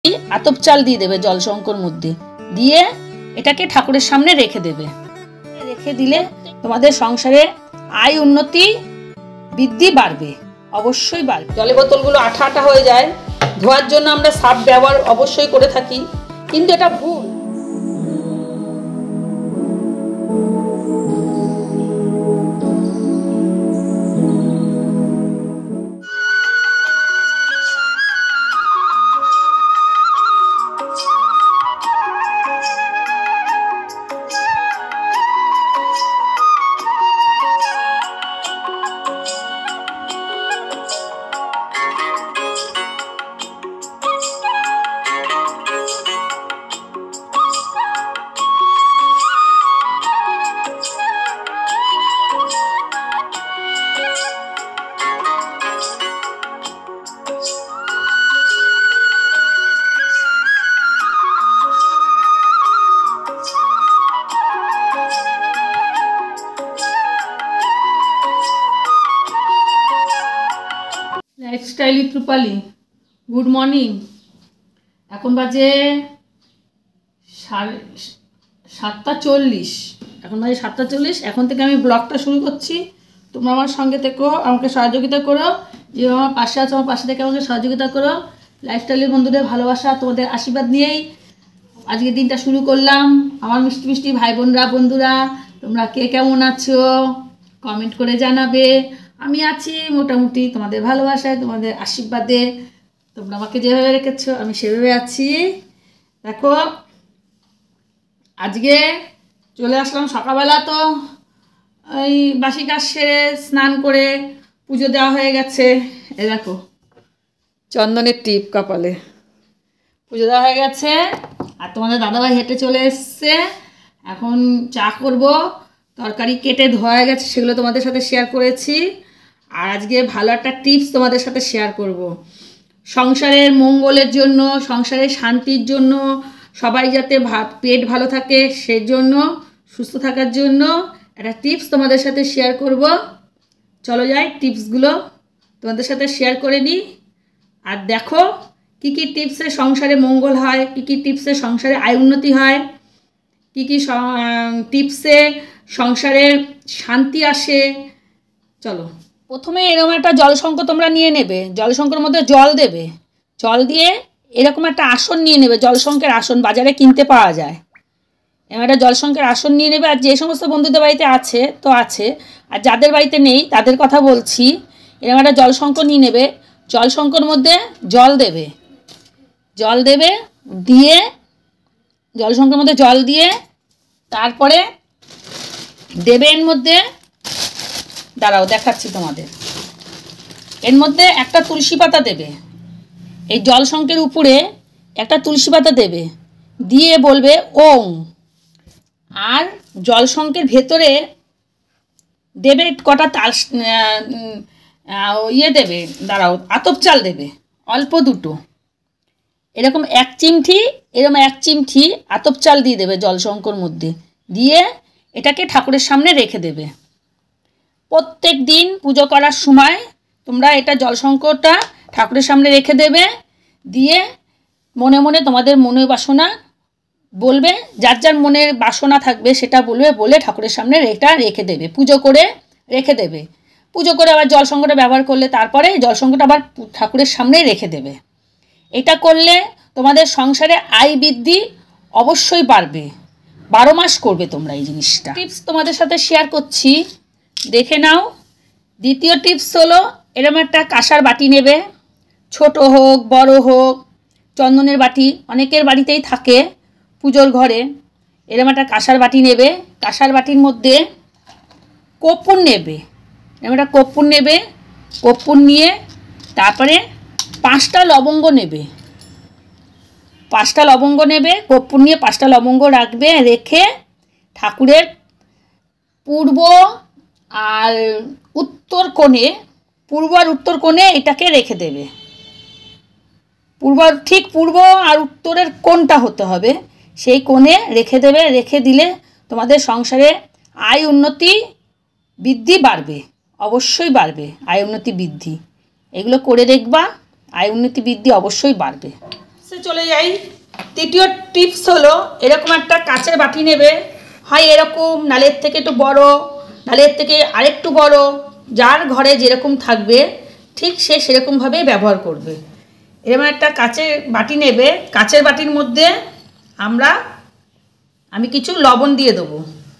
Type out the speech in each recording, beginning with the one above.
আতপ চাল দিয়ে দেবে জল শঙ্কর মধ্যে দিয়ে এটাকে ঠাকুরের সামনে রেখে দেবে। রেখে দিলে তোমাদের সংসারে আয় উন্নতি বৃদ্ধি বাড়বে, অবশ্যই বাড়বে। জলের বোতলগুলো আঠা আঠা হয়ে যায়, ধোয়ার জন্য আমরা সার্ফ ব্যবহার অবশ্যই করে থাকি, কিন্তু এটা ভুল। Lifestyle with Rupali, good morning. এখন বাজে 7:40। এখন বাজে 7:40। এখন থেকে আমি ব্লগটা শুরু করছি। তোমরা আমার সঙ্গে থেকো, আমাকে সহযোগিতা করো। যে আমার পাশে আছো আমার পাশে থেকে আমাকে সহযোগিতা করো। লাইফস্টাইলের বন্ধুদের ভালোবাসা, তোমাদের আশীর্বাদ নিয়েই আজকের দিনটা শুরু করলাম। আমার মিষ্টি মিষ্টি ভাই বোনরা, বন্ধুরা, তোমরা কে কেমন আছো কমেন্ট করে জানাবে। আমি আছি মোটামুটি তোমাদের ভালোবাসায়, তোমাদের আশীর্বাদে। তোমরা আমাকে যেভাবে রেখেছো আমি সেভাবে আছি। দেখো আজকে চলে আসলাম সকালবেলা, তো ওই বাসি কাজ সেরে স্নান করে পুজো দেওয়া হয়ে গেছে। এ দেখো চন্দনের টিপ কপালে, পুজো দেওয়া হয়ে গেছে। আর তোমাদের দাদাভাই হেঁটে চলে এসছে। এখন চা করব, তরকারি কেটে ধোয়া হয়ে গেছে, সেগুলো তোমাদের সাথে শেয়ার করেছি। আর আজকে ভালো একটা টিপস তোমাদের সাথে শেয়ার করব। সংসারের মঙ্গলের জন্য, সংসারের শান্তির জন্য, সবাই যাতে পেট ভালো থাকে সেজন্য, সুস্থ থাকার জন্য একটা টিপস তোমাদের সাথে শেয়ার করব। চলো যাই টিপসগুলো তোমাদের সাথে শেয়ার করে নিই। আর দেখো কী কী টিপসে সংসারে মঙ্গল হয়, কী কী টিপসে সংসারে আয় উন্নতি হয়, কী কী টিপসে সংসারে শান্তি আসে। চলো প্রথমে এরকম একটা জলশঙ্কর তোমরা নিয়ে নেবে। জলশঙ্করের মধ্যে জল দেবে, জল দিয়ে এরকম একটা আসন নিয়ে নেবে। জলশঙ্কের আসন বাজারে কিনতে পাওয়া যায়। এরকম একটা জলশঙ্কের আসন নিয়ে নেবে। আর যে সমস্ত বন্ধুদের বাড়িতে আছে তো আছে, আর যাদের বাড়িতে নেই তাদের কথা বলছি। এরকম একটা জলশঙ্কর নিয়ে নেবে। জলশঙ্কর মধ্যে জল দেবে, জল দেবে দিয়ে জলশঙ্করের মধ্যে জল দিয়ে তারপরে দেবে এর মধ্যে, দাঁড়াও দেখাচ্ছি তোমাদের, এর মধ্যে একটা তুলসী পাতা দেবে। এই জলশঙ্কের উপরে একটা তুলসী পাতা দেবে, দিয়ে বলবে ওম। আর জলশঙ্কের ভেতরে দেবে কটা দেবে, দাঁড়াও, আতপ চাল দেবে অল্প দুটো, এরকম এক চিমটি আতপ চাল দিয়ে দেবে জলশঙ্কর মধ্যে, দিয়ে এটাকে ঠাকুরের সামনে রেখে দেবে। প্রত্যেক দিন পুজো করার সময় তোমরা এটা জলশঙ্করটা ঠাকুরের সামনে রেখে দেবে। দিয়ে মনে মনে তোমাদের মনের বাসনা বলবে, যার যার মনের বাসনা থাকবে সেটা বলবে, বলে ঠাকুরের সামনে এটা রেখে দেবে, পুজো করে রেখে দেবে। পুজো করে আবার জলশঙ্করটা ব্যবহার করলে তারপরে জলশঙ্করটা আবার ঠাকুরের সামনেই রেখে দেবে। এটা করলে তোমাদের সংসারে আয় বৃদ্ধি অবশ্যই বাড়বে। 12 মাস করবে তোমরা এই জিনিসটা। টিপস তোমাদের সাথে শেয়ার করছি, দেখে নাও। দ্বিতীয় টিপস হলো এরকম একটা কাঁসার বাটি নেবে, ছোট হোক বড় হোক, চন্দনের বাটি অনেকের বাড়িতেই থাকে পুজোর ঘরে। এরকম একটা কাঁসার বাটি নেবে। কাঁসার বাটির মধ্যে কর্পূর নেবে, এরকম একটা কর্পূর নেবে। কর্পূর নিয়ে তারপরে 5টা লবঙ্গ নেবে। 5টা লবঙ্গ নেবে, কর্পূর নিয়ে 5টা লবঙ্গ রাখবে। রেখে ঠাকুরের পূর্ব আর উত্তর কোণে, পূর্ব আর উত্তর কোণে এটাকে রেখে দেবে। ঠিক পূর্ব আর উত্তরের কোণটা হতে হবে, সেই কোণে রেখে দেবে। রেখে দিলে তোমাদের সংসারে আয় উন্নতি বৃদ্ধি বাড়বে, অবশ্যই বাড়বে। আয় উন্নতি বৃদ্ধি এগুলো করে দেখবা, আয় উন্নতি বৃদ্ধি অবশ্যই বাড়বে। চলে যাই। তৃতীয় টিপস হলো এরকম একটা কাচের বাটি নেবে, হয় এরকম, নালে এর থেকে একটু বড়, নালে এর থেকে আরেকটু বড়, যার ঘরে যেরকম থাকবে ঠিক সে সেরকমভাবেই ব্যবহার করবে। এরকম একটা কাচের বাটি নেবে, কাচের বাটির মধ্যে আমি কিছু লবণ দিয়ে দেবো।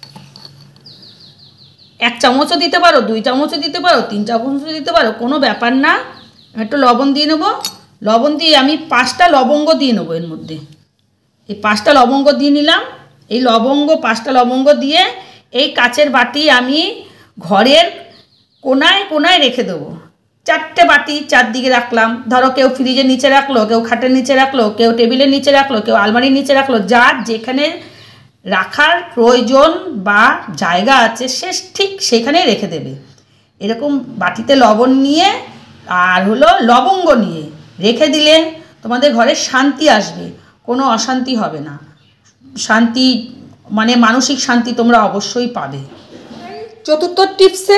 1 চামচও দিতে পারো, 2 চামচও দিতে পারো, 3 চামচও দিতে পারো, কোনো ব্যাপার না। একটু লবণ দিয়ে নেবো। লবণ দিয়ে আমি 5টা লবঙ্গ দিয়ে নেবো এর মধ্যে। এই 5টা লবঙ্গ দিয়ে নিলাম। এই 5টা লবঙ্গ দিয়ে এই কাচের বাটি আমি ঘরের কোনায় কোনায় রেখে দেবো। 4টে বাটি চারদিকে রাখলাম। ধরো কেউ ফ্রিজের নিচে রাখলো, কেউ খাটের নিচে রাখলো, কেউ টেবিলের নিচে রাখলো, কেউ আলমারির নিচে রাখলো, যার যেখানে রাখার প্রয়োজন বা জায়গা আছে সে ঠিক সেখানেই রেখে দেবে। এরকম বাটিতে লবণ নিয়ে আর হলো লবঙ্গ নিয়ে রেখে দিলে তোমাদের ঘরে শান্তি আসবে, কোনো অশান্তি হবে না। শান্তি মানে মানসিক শান্তি তোমরা অবশ্যই পাবে। চতুর্থ টিপসে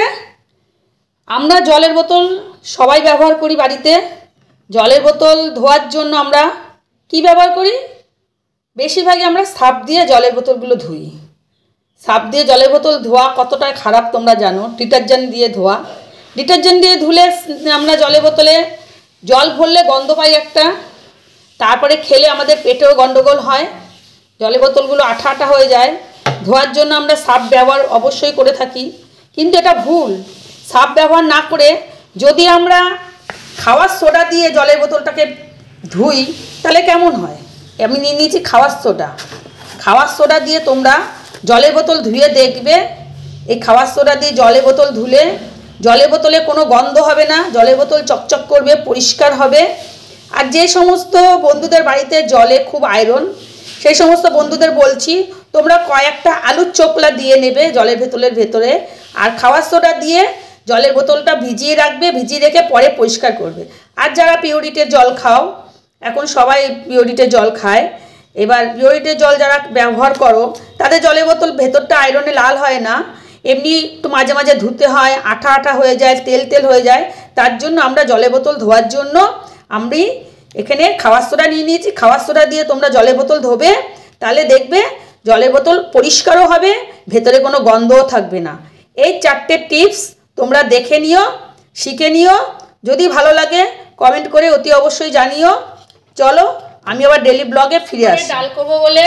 আমরা জলের বোতল সবাই ব্যবহার করি বাড়িতে। জলের বোতল ধোয়ার জন্য আমরা কি ব্যবহার করি? বেশিরভাগই আমরা সার্ফ দিয়ে জলের বোতলগুলো ধুই। সার্ফ দিয়ে জলের বোতল ধোয়া কতটা খারাপ তোমরা জানো। ডিটারজেন্ট দিয়ে ধোয়া, ডিটারজেন্ট দিয়ে ধুলে আমরা জলের বোতলে জল ভরলে গন্ধ পাই একটা, তারপরে খেলে আমাদের পেটেও গন্ডগোল হয়, জলের বোতলগুলো আঠা আঠা হয়ে যায়। ধোয়ার জন্য আমরা সার্ফ ব্যবহার অবশ্যই করে থাকি, কিন্তু এটা ভুল। সার্ফ ব্যবহার না করে যদি আমরা খাওয়ার সোডা দিয়ে জলের বোতলটাকে ধুই তাহলে কেমন হয়? আমি নিয়ে নিয়েছি খাওয়ার সোডা। খাওয়ার সোডা দিয়ে তোমরা জলের বোতল ধুয়ে দেখবে। এই খাওয়ার সোডা দিয়ে জলের বোতল ধুলে জলের বোতলে কোনো গন্ধ হবে না, জলের বোতল চকচক করবে, পরিষ্কার হবে। আর যে সমস্ত বন্ধুদের বাড়িতে জলে খুব আয়রন, সেই সমস্ত বন্ধুদের বলছি তোমরা কয়েকটা আলুর চোকলা দিয়ে নেবে জলের বোতলের ভেতরে, আর খাওয়ার সোডা দিয়ে জলের বোতলটা ভিজিয়ে রাখবে, ভিজিয়ে রেখে পরে পরিষ্কার করবে। আর যারা পিওরিটির জল খাও, এখন সবাই পিওরিটির জল খায়, এবার পিওরিটির জল যারা ব্যবহার করো তাদের জলের বোতল ভেতরটা আয়রনে লাল হয় না, এমনি একটু মাঝে মাঝে ধুতে হয়, আঠা আঠা হয়ে যায়, তেল তেল হয়ে যায়। তার জন্য আমরা জলের বোতল ধোয়ার জন্য আমি এখানে খাওয়ার সোডা নিয়ে নিয়েছি। খাওয়ার সোডা দিয়ে তোমরা জলের বোতল ধোবে, তাহলে দেখবে জলের বোতল পরিষ্কারও হবে, ভেতরে কোনো গন্ধও থাকবে না। এই 4টে টিপস তোমরা দেখে নিও, শিখে নিও। যদি ভালো লাগে কমেন্ট করে অতি অবশ্যই জানিও। চলো আমি আবার ডেলি ব্লগে ফিরে আসি। ডাল করবো বলে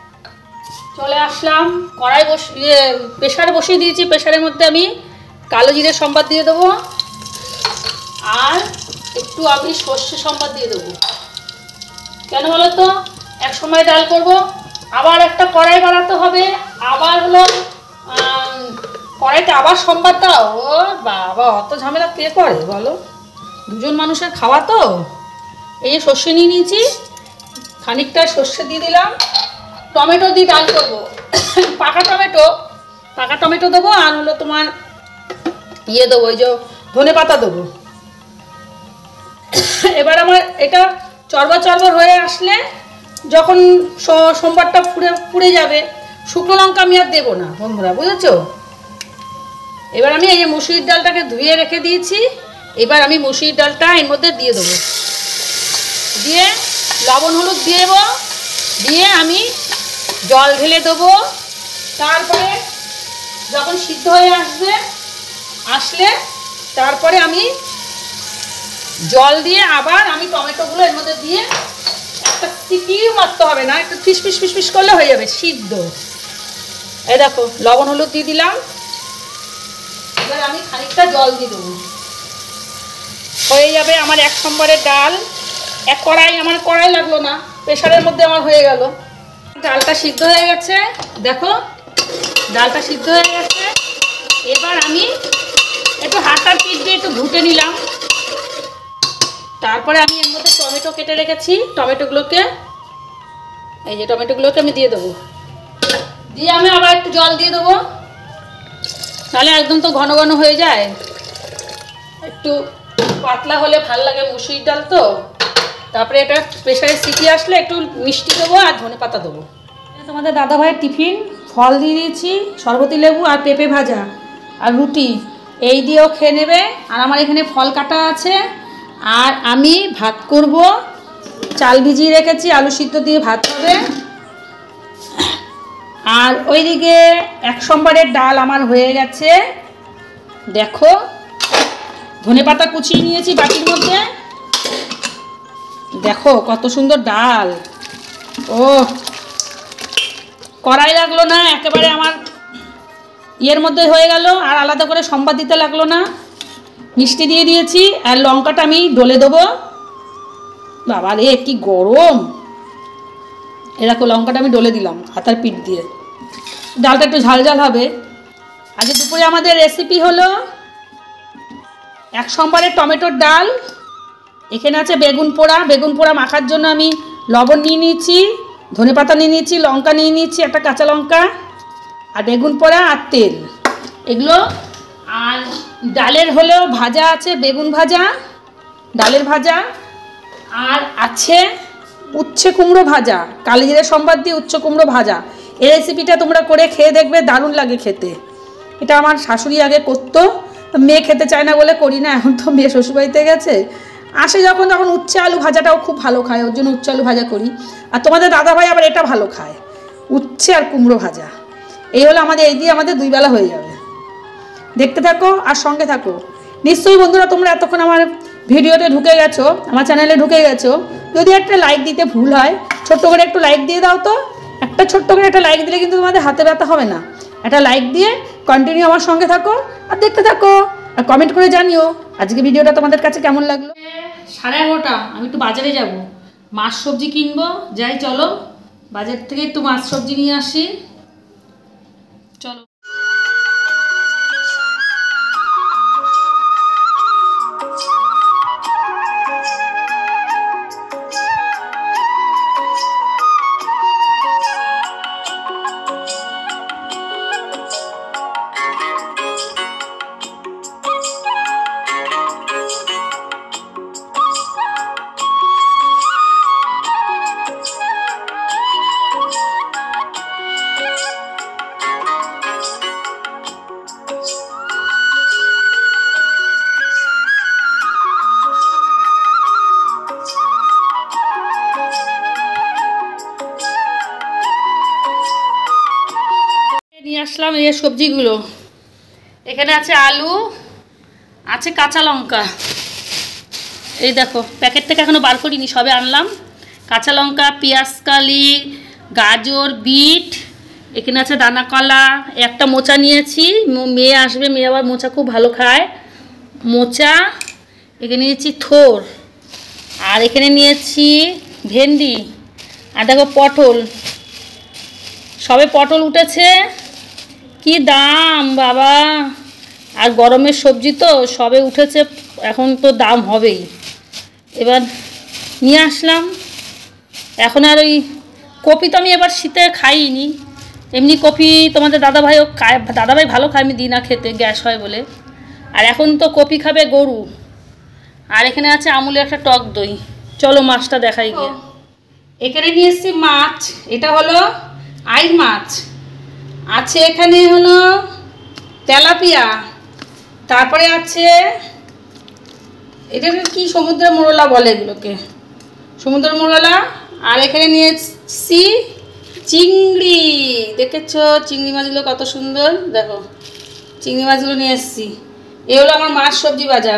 চলে আসলাম। কড়াই প্রেশারে বসিয়ে দিয়েছি। প্রেশারের মধ্যে আমি কালো জিরের সম্বাদ দিয়ে দেবো, আর একটু আমি সর্ষে সম্বাদ দিয়ে দেবো। কেন বলো তো? এক সময় ডাল করব, আবার একটা কড়াই বানাতে হবে, আবার হলো কড়াইতে আবার সম্বাদ দাও। ও বাবা, অত ঝামেলা কে করে বলো? দুজন মানুষের খাওয়া তো। এই যে সর্ষে নিয়ে নিয়েছি, খানিকটা সর্ষে দিয়ে দিলাম। টমেটো দিয়ে ডাল করবো, পাকা টমেটো দেবো, আর হলো তোমার দেবো, ওই যে ধনে পাতা দেবো। এবার আমার এটা চরবা চরবা হয়ে আসলে, যখন সোমবারটা পুড়ে যাবে, শুকনো লঙ্কা আমি আর দেবো না বন্ধুরা, বুঝেছো? এবার আমি এই যে মুসুরির ডালটাকে ধুয়ে রেখে দিয়েছি, এবার আমি মুসুরির ডালটা এর মধ্যে দিয়ে দেবো, দিয়ে লবণ হলুদ দিয়ে দেবো, দিয়ে আমি জল ঢেলে দেবো। তারপরে যখন সিদ্ধ হয়ে আসলে তারপরে আমি জল দিয়ে আবার আমি টমেটোগুলো এর মধ্যে দিয়ে একটা সিটিও মারতে হবে না, একটু ফিসফিস ফিসফিস করলে হয়ে যাবে সিদ্ধ। এই দেখো লবণ হলুদ দিয়ে দিলাম। এবার আমি খানিকটা জল দিয়ে দেবো, হয়ে যাবে আমার 1 সোমবারের ডাল। এক কড়াই, আমার কড়াই লাগলো না, প্রেশারের মধ্যে আমার হয়ে গেল। ডালটা সিদ্ধ হয়ে গেছে, দেখো ডালটা সিদ্ধ হয়ে গেছে। এবার আমি একটু হাতার পিঠ দিয়ে একটু ঘুটে নিলাম। তারপরে আমি এর মধ্যে টমেটো কেটে রেখেছি, টমেটোগুলোকে আমি দিয়ে দেবো। দিয়ে আমি আবার একটু জল দিয়ে দেবো, তাহলে একদম তো ঘন ঘন হয়ে যায়। একটু পাতলা হলে ভাল লাগে, মুসুরির ডাল তো। তারপরে এটা প্রেশারে সিটি আসলে একটু মিষ্টি দেবো আর ধনে পাতা দেবো। তোমাদের দাদা ভাইয়ের টিফিন ফল দিয়ে দিয়েছি, শরবতি লেবু আর পেঁপে ভাজা আর রুটি, এই দিয়েও খেয়ে নেবে। আর আমার এখানে ফল কাটা আছে, আর আমি ভাত করব। চাল ভিজিয়ে রেখেছি, আলু সিদ্ধ দিয়ে ভাত হবে। আর ওইদিকে 1 সোমবারের ডাল আমার হয়ে গেছে। দেখো ধনেপাতা কুচিয়ে নিয়েছি বাটির মধ্যে। দেখো কত সুন্দর ডাল। ও কড়াই লাগলো না, একেবারে আমার ইয়ের মধ্যে হয়ে গেল। আর আলাদা করে সম্বাদ দিতে লাগলো না। মিষ্টি দিয়ে দিয়েছি আর লঙ্কাটা আমি ডলে দেবো। বাবা রে কি গরম। এরকম লঙ্কাটা আমি ডলে দিলাম হাতার পিঠ দিয়ে। ডালটা একটু ঝাল ঝাল হবে। আজকে দুপুরে আমাদের রেসিপি হলো 1 সোমবারের টমেটোর ডাল। এখানে আছে বেগুন পোড়া। বেগুন পোড়া মাখার জন্য আমি লবণ নিয়ে নিয়েছি, ধনেপাতা নিয়ে নিয়েছি, লঙ্কা নিয়ে নিয়েছি, একটা কাঁচা লঙ্কা, আর বেগুন পোড়া আর তেল এগুলো। আর ডালের হলো ভাজা আছে, বেগুন ভাজা, ডালের ভাজা, আর আছে উচ্ছে কুমড়ো ভাজা, কালিজিরা সম্বাদ দিয়ে উচ্ছে কুমড়ো ভাজা। এই রেসিপিটা তোমরা করে খেয়ে দেখবে, দারুণ লাগে খেতে। এটা আমার শাশুড়ি আগে করতো, মেয়ে খেতে চায় না বলে করি না। এখন তো মেয়ে শ্বশুরবাড়িতে গেছে, আসে যখন তখন উচ্ছে আলু ভাজাটাও খুব ভালো খায়, ওর জন্য উচ্ছে আলু ভাজা করি। আর তোমাদের দাদাভাই আবার এটা ভালো খায়, উচ্ছে আর কুমড়ো ভাজা। এই হলো আমাদের, এই দিয়ে আমাদের 2 বেলা হয়ে যাবে। দেখতে থাকো আর সঙ্গে থাকো। নিশ্চয়ই বন্ধুরা তোমরা এতক্ষণ আমার ভিডিওতে ঢুকে গেছো, আমার চ্যানেলে ঢুকে গেছো। যদি একটা লাইক দিতে ভুল হয়, ছোট্ট করে একটু লাইক দিয়ে দাও তো। একটা ছোট্ট করে একটা লাইক দিলে কিন্তু তোমাদের হাতে ব্যথা হবে না। একটা লাইক দিয়ে কন্টিনিউ আমার সঙ্গে থাকো আর দেখতে থাকো, আর কমেন্ট করে জানিও আজকে ভিডিওটা তোমাদের কাছে কেমন লাগলো। 11:30 আমি একটু বাজারে যাব, মাছ সবজি কিনবো। যাই চলো, বাজার থেকে একটু মাছ সবজি নিয়ে আসি। চলো। নিয়ে আসলাম এই সবজিগুলো। এখানে আছে আলু, আছে কাঁচা লঙ্কা। এই দেখো প্যাকেট থেকে এখনো বার করিনি, সবে আনলাম। কাঁচা লঙ্কা, পেঁয়াজ কালি, গাজর, বিট, এখানে আছে দানা কলা, একটা মোচা নিয়েছি, মেয়ে আসবে, মেয়ে আবার মোচা খুব ভালো খায়। মোচা, এখানে নিয়েছি থোর, আর এখানে নিয়েছি ভেন্ডি, আর দেখো পটল। সবে পটল উঠেছে, কি দাম বাবা। আর গরমের সবজি তো সবে উঠেছে, এখন তো দাম হবেই। এবার নিয়ে আসলাম। এখন আর ওই কপি তো আমি এবার শীতে খাইনি, এমনি কপি তোমাদের দাদাভাইও খায়, দাদাভাই ভালো খায়, আমি দিই না খেতে, গ্যাস হয় বলে। আর এখন তো কপি খাবে গরু। আর এখানে আছে আমুলের একটা টক দই। চলো মাছটা দেখাই গিয়ে। এখানে নিয়ে এসেছি মাছ, এটা হলো আইর মাছ। আছে এখানে হলো তেলাপিয়া, তারপরে আছে এটাকে কি সমুদ্রের মোরলা বলে, এগুলোকে সমুদ্রের মোরলা। আর এখানে নিয়েছি চিংড়ি, দেখেছো চিংড়ি মাছগুলো কত সুন্দর, দেখো চিংড়ি মাছগুলো নিয়ে এসেছি। এই হলো আমার মাছ সবজি বাজার।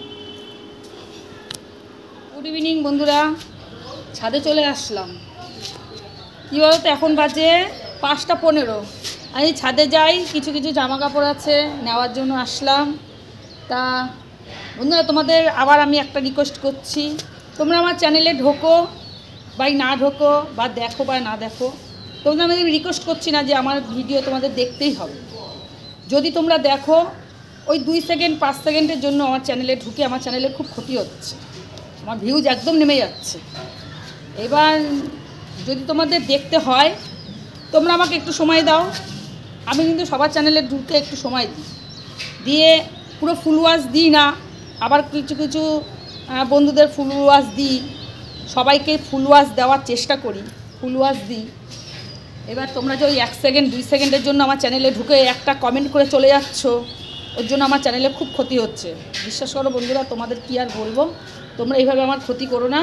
গুড ইভিনিং বন্ধুরা, ছাদে চলে আসলাম। কী বলতো এখন বাজে 5:15। আমি ছাদে যাই, কিছু কিছু জামা কাপড় আছে নেওয়ার জন্য আসলাম। তা বন্ধুরা তোমাদের আবার আমি একটা রিকোয়েস্ট করছি, তোমরা আমার চ্যানেলে ঢোকো বা না ঢোকো, বা দেখো বা না দেখো, তোমরা আমি রিকোয়েস্ট করছি না যে আমার ভিডিও তোমাদের দেখতেই হবে। যদি তোমরা দেখো, ওই 2 সেকেন্ড 5 সেকেন্ডের জন্য আমার চ্যানেলে ঢুকে আমার চ্যানেলে খুব ক্ষতি হচ্ছে, আমার ভিউজ একদম নেমে যাচ্ছে। এবার যদি তোমাদের দেখতে হয়, তোমরা আমাকে একটু সময় দাও। আমি কিন্তু সবার চ্যানেলে ঢুকে একটু সময় দিই, দিয়ে পুরো ফুল ওয়াচ দিই না, আবার কিছু কিছু বন্ধুদের ফুল ওয়াচ দিই, সবাইকে ফুল ওয়াচ দেওয়ার চেষ্টা করি, ফুল ওয়াচ দিই। এবার তোমরা যে ওই 1 সেকেন্ড 2 সেকেন্ডের জন্য আমার চ্যানেলে ঢুকে একটা কমেন্ট করে চলে যাচ্ছ, ওর জন্য আমার চ্যানেলে খুব ক্ষতি হচ্ছে। বিশ্বাস করো বন্ধুরা, তোমাদের কি আর বলবো, তোমরা এইভাবে আমার ক্ষতি করো না।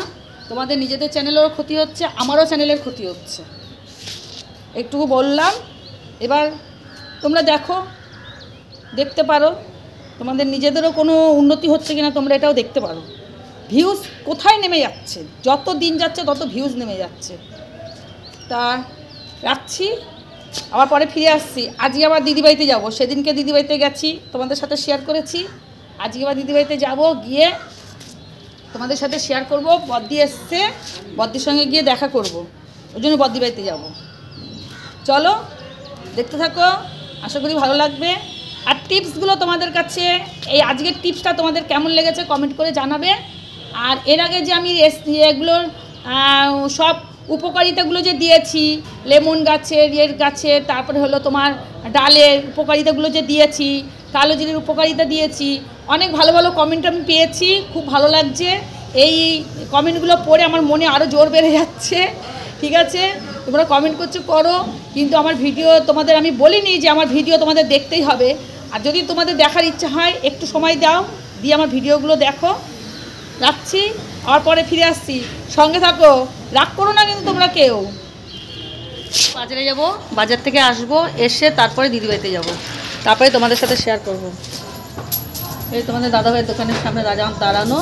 তোমাদের নিজেদের চ্যানেলেরও ক্ষতি হচ্ছে, আমারও চ্যানেলের ক্ষতি হচ্ছে। একটু বললাম, এবার তোমরা দেখতে পারো তোমাদের নিজেদেরও কোনো উন্নতি হচ্ছে কিনা, তোমরা এটাও দেখতে পারো। ভিউজ কোথায় নেমে যাচ্ছে, যত দিন যাচ্ছে তত ভিউজ নেমে যাচ্ছে। তা রাখছি, আবার পরে ফিরে আসছি। আজকে আবার দিদিবাড়িতে যাব, সেদিনকে দিদিবাড়িতে গেছি, তোমাদের সাথে শেয়ার করেছি। আজকে আবার দিদিবাড়িতে যাব, গিয়ে তোমাদের সাথে শেয়ার করব। বদ্দি এসছে, বদ্দির সঙ্গে গিয়ে দেখা করব, ওই জন্য বদ্দি বাড়িতে যাব। চলো দেখতে থাকো, আশা করি ভালো লাগবে। আর টিপসগুলো তোমাদের কাছে, এই আজকের টিপসটা তোমাদের কেমন লেগেছে কমেন্ট করে জানাবে। আর এর আগে যে আমি এগুলোর সব উপকারিতাগুলো যে দিয়েছি, লেমন গাছের, গাছের, তারপরে হলো তোমার ডালের উপকারিতাগুলো যে দিয়েছি, কালো জিরের উপকারিতা দিয়েছি, অনেক ভালো ভালো কমেন্ট আমি পেয়েছি, খুব ভালো লাগছে। এই কমেন্টগুলো পড়ে আমার মনে আরও জোর বেড়ে যাচ্ছে। ঠিক আছে, তোমরা কমেন্ট করো, কিন্তু আমার ভিডিও তোমাদের আমি বলিনি যে আমার ভিডিও তোমাদের দেখতেই হবে। আর যদি তোমাদের দেখার ইচ্ছা হয় একটু সময় দাও, দিয়ে আমার ভিডিওগুলো দেখো। রাখছি, আর পরে ফিরে আসছি, সঙ্গে থাকো, রাগ করো না কিন্তু তোমরা কেউ। বাজারে যাব, বাজার থেকে আসবো, এসে তারপরে দিদিবাড়িতে যাব, তারপরে তোমাদের সাথে শেয়ার করব। এই তোমাদের দাদাভাইয়ের দোকানের সামনে দাঁড়ানো।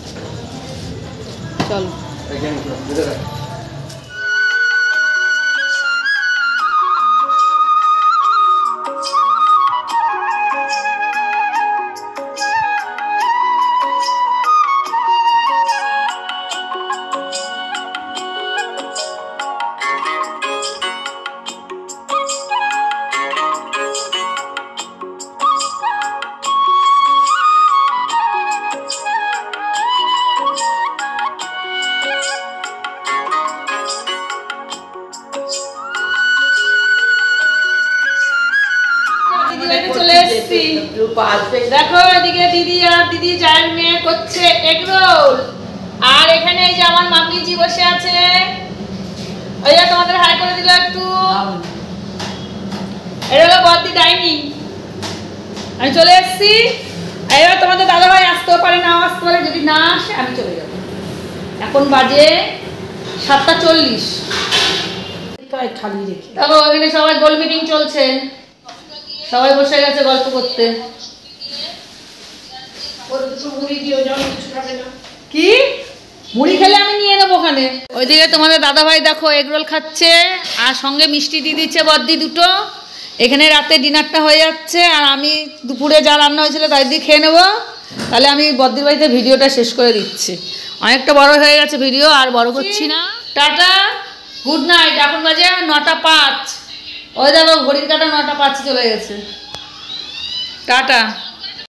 চলো। চলে এসেছি, দেখো এদিকে দিদি আর দিদি জায়ের মেয়ে করছে এগরোল। আর এখানে এই যে আমার মাম্মিজি বসে আছে, ওই যে তোমাদের হাই করে দিল একটু। এটা হলো বদ্দি ডাইনিং। আমি চলে এসেছি, এবার তোমাদের দাদাভাই আসতেও পারে, নাও আসতে পারে, যদি না আসে আমি চলে যাব। এখন বাজে 7:40। দেখো এখানে সবাই গোল মিটিং চলছে, সবাই বসে গেছে গল্প করতে। কি মুড়ি খেলে আমি নিয়ে নেবো ওখানে। ওইদিকে তোমাদের দাদাভাই দেখো এগরোল খাচ্ছে, আর সঙ্গে মিষ্টি দিয়ে দিচ্ছে বদ্দি দুটো। এখানে রাতে ডিনারটা হয়ে যাচ্ছে, আর আমি দুপুরে যা রান্না হয়েছিল তাই দিয়ে খেয়ে নেবো। তাহলে আমি বদ্দির বাড়িতে ভিডিওটা শেষ করে দিচ্ছি, অনেকটা বড় হয়ে গেছে ভিডিও, আর বড় করছি না। Tata, good night. এখন বাজে 9:05। ওই দেখো ঘড়ির কাঁটা 9:05 চলে গেছে। টাটা।